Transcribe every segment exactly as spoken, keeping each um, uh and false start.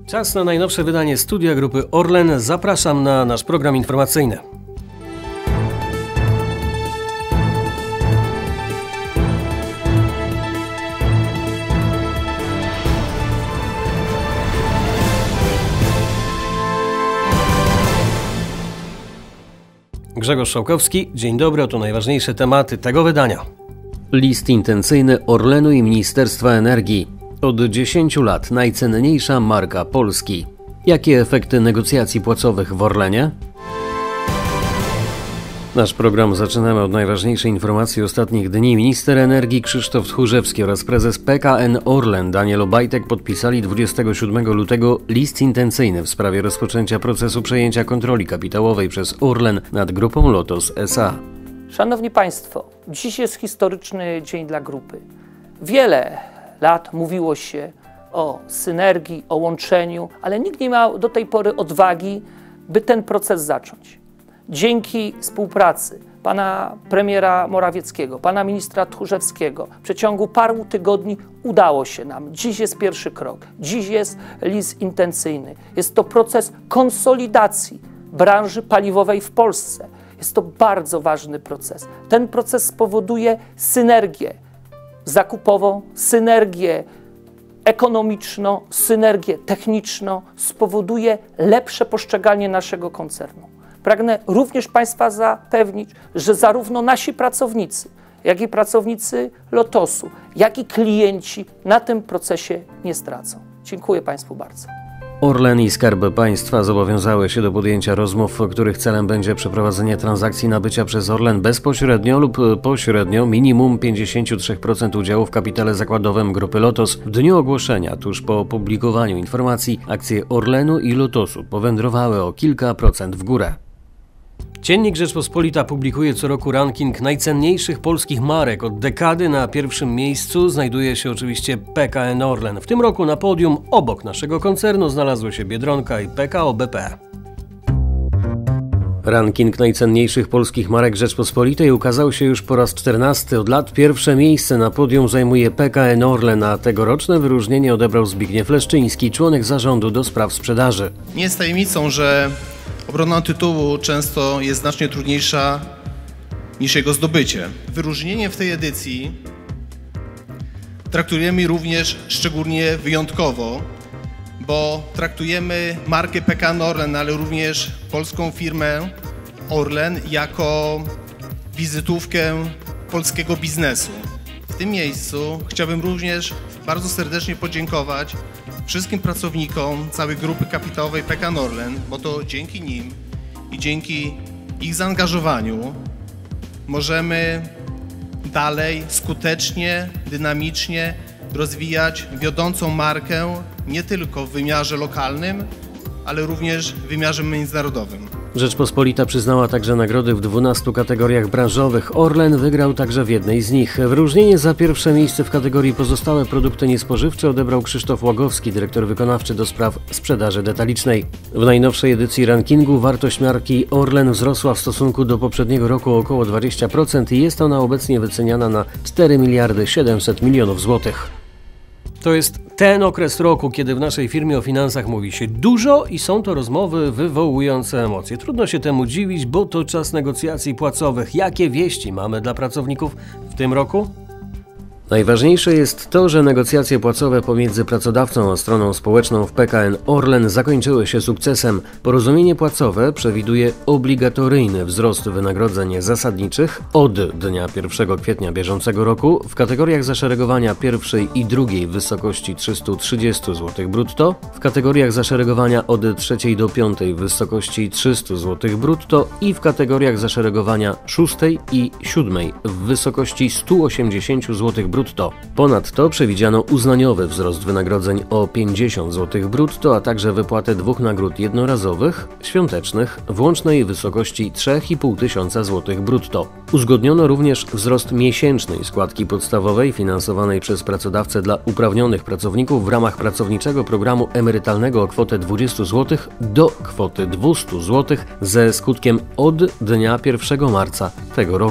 Czas na najnowsze wydanie Studia Grupy Orlen. Zapraszam na nasz program informacyjny. Grzegorz Szałkowski, dzień dobry, oto najważniejsze tematy tego wydania. List intencyjny Orlenu i Ministerstwa Energii. Od dziesięciu lat najcenniejsza marka Polski. Jakie efekty negocjacji płacowych w Orlenie? Nasz program zaczynamy od najważniejszej informacji ostatnich dni. Minister energii Krzysztof Tchórzewski oraz prezes P K N Orlen Daniel Obajtek podpisali dwudziestego siódmego lutego list intencyjny w sprawie rozpoczęcia procesu przejęcia kontroli kapitałowej przez Orlen nad grupą Lotos S A. Szanowni Państwo, dziś jest historyczny dzień dla grupy. Wiele lat mówiło się o synergii, o łączeniu, ale nikt nie miał do tej pory odwagi, by ten proces zacząć. Dzięki współpracy pana premiera Morawieckiego, pana ministra Tchórzewskiego w przeciągu paru tygodni udało się nam. Dziś jest pierwszy krok, dziś jest list intencyjny. Jest to proces konsolidacji branży paliwowej w Polsce. Jest to bardzo ważny proces. Ten proces spowoduje synergię zakupową, synergię ekonomiczną, synergię techniczną, spowoduje lepsze postrzeganie naszego koncernu. Pragnę również Państwa zapewnić, że zarówno nasi pracownicy, jak i pracownicy Lotosu, jak i klienci na tym procesie nie stracą. Dziękuję Państwu bardzo. Orlen i Skarb Państwa zobowiązały się do podjęcia rozmów, których celem będzie przeprowadzenie transakcji nabycia przez Orlen bezpośrednio lub pośrednio minimum pięćdziesiąt trzy procent udziału w kapitale zakładowym Grupy Lotos. W dniu ogłoszenia, tuż po opublikowaniu informacji, akcje Orlenu i Lotosu powędrowały o kilka procent w górę. Dziennik Rzeczpospolita publikuje co roku ranking najcenniejszych polskich marek. Od dekady na pierwszym miejscu znajduje się oczywiście P K N Orlen. W tym roku na podium obok naszego koncernu znalazły się Biedronka i P K O B P. Ranking najcenniejszych polskich marek Rzeczpospolitej ukazał się już po raz czternasty. Od lat pierwsze miejsce na podium zajmuje P K N Orlen, a tegoroczne wyróżnienie odebrał Zbigniew Leszczyński, członek zarządu do spraw sprzedaży. Nie jest tajemnicą, że obrona tytułu często jest znacznie trudniejsza niż jego zdobycie. Wyróżnienie w tej edycji traktujemy również szczególnie wyjątkowo, bo traktujemy markę P K N Orlen, ale również polską firmę Orlen jako wizytówkę polskiego biznesu. W tym miejscu chciałbym również bardzo serdecznie podziękować wszystkim pracownikom całej grupy kapitałowej P K N Orlen, bo to dzięki nim i dzięki ich zaangażowaniu możemy dalej skutecznie, dynamicznie rozwijać wiodącą markę nie tylko w wymiarze lokalnym, ale również w wymiarze międzynarodowym. Rzeczpospolita przyznała także nagrody w dwunastu kategoriach branżowych. Orlen wygrał także w jednej z nich. Wyróżnienie za pierwsze miejsce w kategorii pozostałe produkty niespożywcze odebrał Krzysztof Łagowski, dyrektor wykonawczy do spraw sprzedaży detalicznej. W najnowszej edycji rankingu wartość marki Orlen wzrosła w stosunku do poprzedniego roku o około dwadzieścia procent i jest ona obecnie wyceniana na cztery miliardy siedemset milionów złotych. To jest ten okres roku, kiedy w naszej firmie o finansach mówi się dużo i są to rozmowy wywołujące emocje. Trudno się temu dziwić, bo to czas negocjacji płacowych. Jakie wieści mamy dla pracowników w tym roku? Najważniejsze jest to, że negocjacje płacowe pomiędzy pracodawcą a stroną społeczną w P K N Orlen zakończyły się sukcesem. Porozumienie płacowe przewiduje obligatoryjny wzrost wynagrodzeń zasadniczych od dnia pierwszego kwietnia bieżącego roku w kategoriach zaszeregowania pierwszej i drugiej w wysokości trzysta trzydzieści złotych brutto, w kategoriach zaszeregowania od trzeciej do piątej w wysokości trzysta złotych brutto i w kategoriach zaszeregowania szóstej i siódmej w wysokości sto osiemdziesiąt złotych brutto. Ponadto przewidziano uznaniowy wzrost wynagrodzeń o pięćdziesiąt złotych brutto, a także wypłatę dwóch nagród jednorazowych, świątecznych, w łącznej wysokości trzy i pół tysiąca złotych brutto. Uzgodniono również wzrost miesięcznej składki podstawowej finansowanej przez pracodawcę dla uprawnionych pracowników w ramach pracowniczego programu emerytalnego o kwotę dwadzieścia złotych do kwoty dwieście złotych ze skutkiem od dnia pierwszego marca tego roku.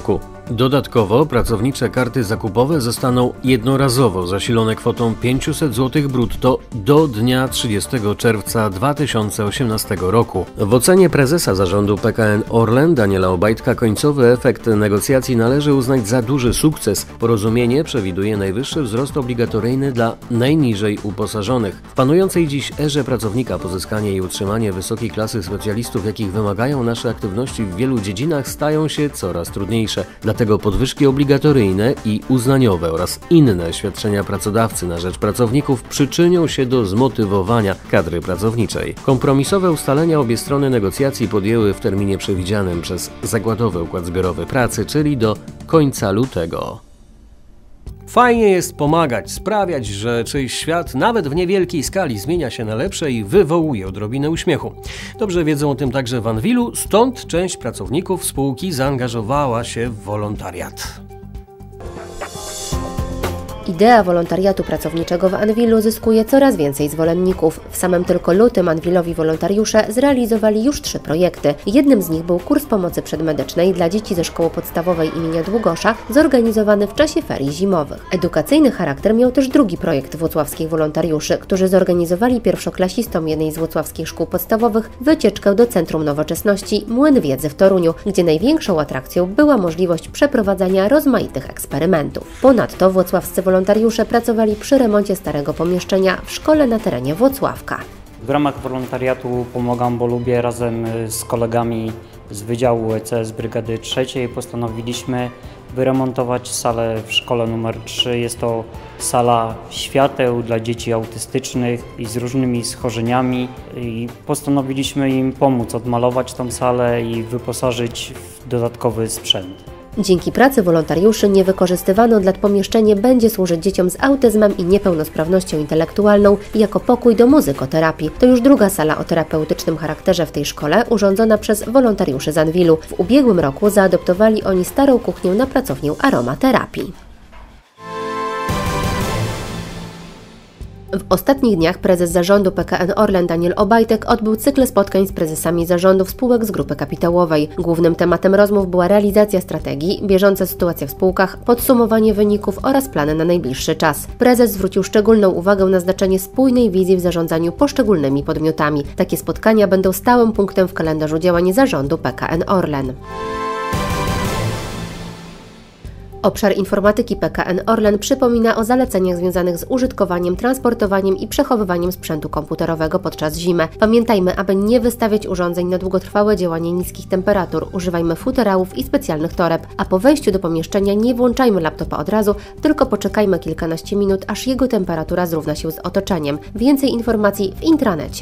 Dodatkowo pracownicze karty zakupowe zostaną jednorazowo zasilone kwotą pięćset złotych brutto do dnia trzydziestego czerwca dwa tysiące osiemnastego roku. W ocenie prezesa zarządu P K N Orlen Daniela Obajtka końcowy efekt negocjacji należy uznać za duży sukces. Porozumienie przewiduje najwyższy wzrost obligatoryjny dla najniżej uposażonych. W panującej dziś erze pracownika pozyskanie i utrzymanie wysokiej klasy specjalistów, jakich wymagają nasze aktywności w wielu dziedzinach, stają się coraz trudniejsze. Dlatego podwyżki obligatoryjne i uznaniowe oraz inne świadczenia pracodawcy na rzecz pracowników przyczynią się do zmotywowania kadry pracowniczej. Kompromisowe ustalenia obie strony negocjacji podjęły w terminie przewidzianym przez zakładowy układ zbiorowy pracy, czyli do końca lutego. Fajnie jest pomagać, sprawiać, że czyjś świat nawet w niewielkiej skali zmienia się na lepsze i wywołuje odrobinę uśmiechu. Dobrze wiedzą o tym także w Anwilu, stąd część pracowników spółki zaangażowała się w wolontariat. Idea wolontariatu pracowniczego w Anwilu zyskuje coraz więcej zwolenników. W samym tylko lutym Anwilowi wolontariusze zrealizowali już trzy projekty. Jednym z nich był kurs pomocy przedmedycznej dla dzieci ze szkoły podstawowej imienia Długosza, zorganizowany w czasie ferii zimowych. Edukacyjny charakter miał też drugi projekt włocławskich wolontariuszy, którzy zorganizowali pierwszoklasistom jednej z włocławskich szkół podstawowych wycieczkę do Centrum Nowoczesności Młyn Wiedzy w Toruniu, gdzie największą atrakcją była możliwość przeprowadzania rozmaitych eksperymentów. Ponadto włocławscy wolontariusze Wolontariusze pracowali przy remoncie starego pomieszczenia w szkole na terenie Włocławka. W ramach wolontariatu pomagam, bo lubię, razem z kolegami z Wydziału E C S Brygady trzeciej postanowiliśmy wyremontować salę w szkole numer trzy. Jest to sala świateł dla dzieci autystycznych i z różnymi schorzeniami i postanowiliśmy im pomóc odmalować tą salę i wyposażyć w dodatkowy sprzęt. Dzięki pracy wolontariuszy niewykorzystywane od lat pomieszczenie będzie służyć dzieciom z autyzmem i niepełnosprawnością intelektualną jako pokój do muzykoterapii. To już druga sala o terapeutycznym charakterze w tej szkole, urządzona przez wolontariuszy z Anwilu. W ubiegłym roku zaadoptowali oni starą kuchnię na pracownię aromaterapii. W ostatnich dniach prezes zarządu P K N Orlen Daniel Obajtek odbył cykl spotkań z prezesami zarządów spółek z grupy kapitałowej. Głównym tematem rozmów była realizacja strategii, bieżąca sytuacja w spółkach, podsumowanie wyników oraz plany na najbliższy czas. Prezes zwrócił szczególną uwagę na znaczenie spójnej wizji w zarządzaniu poszczególnymi podmiotami. Takie spotkania będą stałym punktem w kalendarzu działań zarządu P K N Orlen. Obszar informatyki P K N Orlen przypomina o zaleceniach związanych z użytkowaniem, transportowaniem i przechowywaniem sprzętu komputerowego podczas zimy. Pamiętajmy, aby nie wystawiać urządzeń na długotrwałe działanie niskich temperatur. Używajmy futerałów i specjalnych toreb, a po wejściu do pomieszczenia nie włączajmy laptopa od razu, tylko poczekajmy kilkanaście minut, aż jego temperatura zrówna się z otoczeniem. Więcej informacji w intranecie.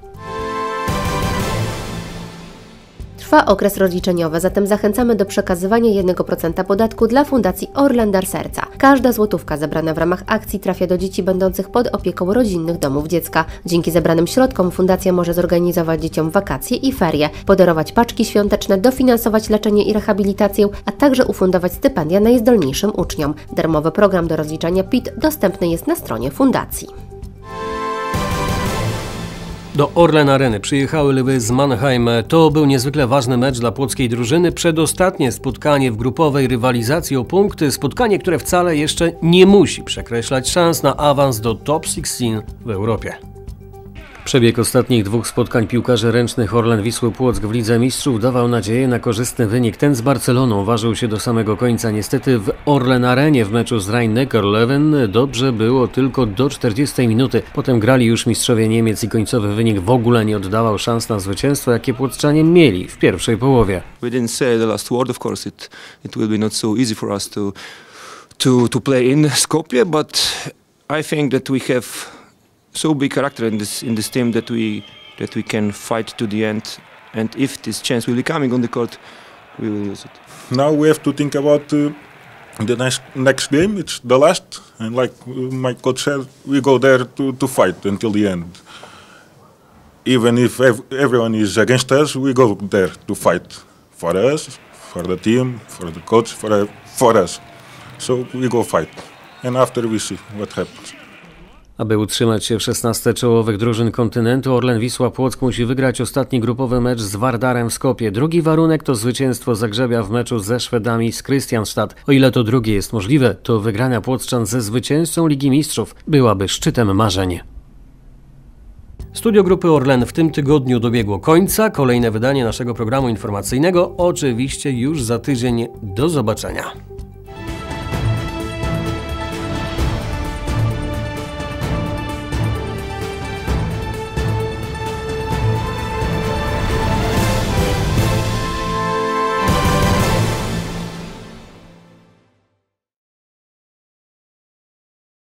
Trwa okres rozliczeniowy, zatem zachęcamy do przekazywania jednego procenta podatku dla Fundacji Orlen Dar Serca. Każda złotówka zebrana w ramach akcji trafia do dzieci będących pod opieką rodzinnych domów dziecka. Dzięki zebranym środkom Fundacja może zorganizować dzieciom wakacje i ferie, podarować paczki świąteczne, dofinansować leczenie i rehabilitację, a także ufundować stypendia najzdolniejszym uczniom. Darmowy program do rozliczania P I T dostępny jest na stronie Fundacji. Do Orlen Areny przyjechały Lwy z Mannheim. To był niezwykle ważny mecz dla płockiej drużyny. Przedostatnie spotkanie w grupowej rywalizacji o punkty. Spotkanie, które wcale jeszcze nie musi przekreślać szans na awans do top szesnaście w Europie. Przebieg ostatnich dwóch spotkań piłkarzy ręcznych Orlen Wisły Płock w Lidze Mistrzów dawał nadzieję na korzystny wynik. Ten z Barceloną ważył się do samego końca. Niestety w Orlen Arenie w meczu z Rhein-Neckar Löwen dobrze było tylko do czterdziestej minuty. Potem grali już mistrzowie Niemiec i końcowy wynik w ogóle nie oddawał szans na zwycięstwo, jakie płockczanie mieli w pierwszej połowie. We didn't say the last word, of course. It it will be not so easy for us to to to play in Skopje, but I think that we have so big character in this in this team that we that we can fight to the end, and if this chance will be coming on the court, we will use it. Now we have to think about uh, the next next game. It's the last, and like my coach said, we go there to, to fight until the end. Even if ev everyone is against us, we go there to fight for us, for the team, for the coach, for for us. So we go fight, and after we see what happens. Aby utrzymać się w szesnastce czołowych drużyn kontynentu, Orlen Wisła Płock musi wygrać ostatni grupowy mecz z Wardarem w Skopie. Drugi warunek to zwycięstwo Zagrzebia w meczu ze Szwedami z Kristianstad. O ile to drugie jest możliwe, to wygrana Płockczan ze zwycięzcą Ligi Mistrzów byłaby szczytem marzeń. Studio Grupy Orlen w tym tygodniu dobiegło końca. Kolejne wydanie naszego programu informacyjnego oczywiście już za tydzień. Do zobaczenia.